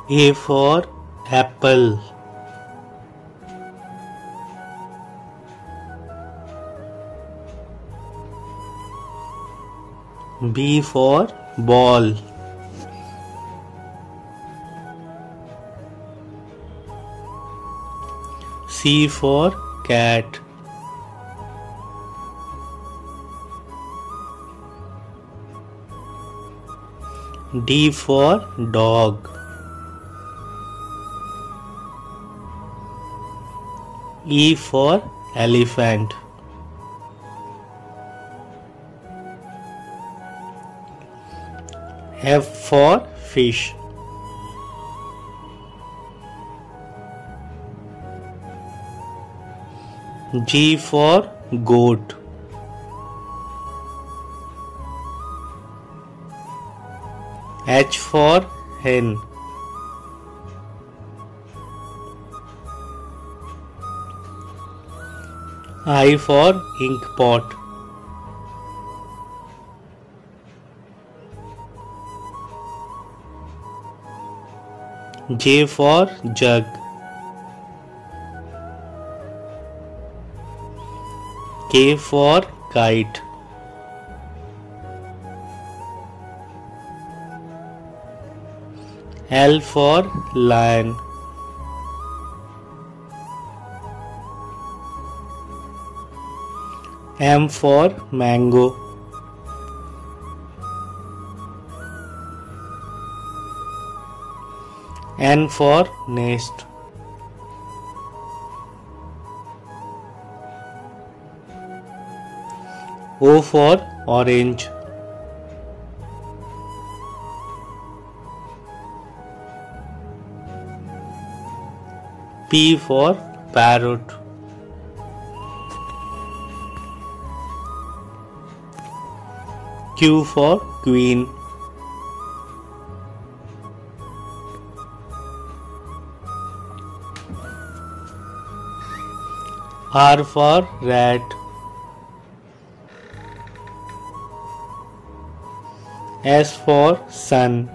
A for apple. B for ball. C for cat. D for dog. E for elephant. F for fish. G for goat. H for hen. I for ink pot. J for jug. K for kite. L for lion. M for mango. N for nest. O for orange. P for parrot. Q for queen. R for rat. S for sun.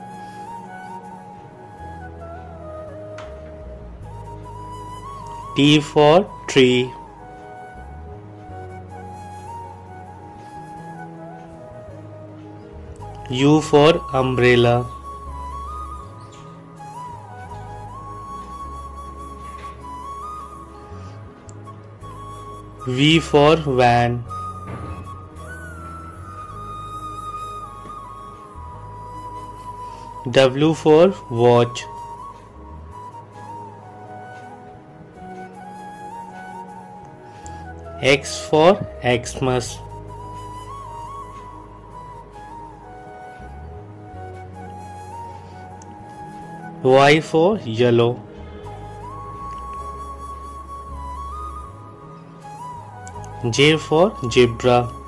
T for tree. U for umbrella. V for van. W for watch. X for Xmas. Y for yellow. J for zebra.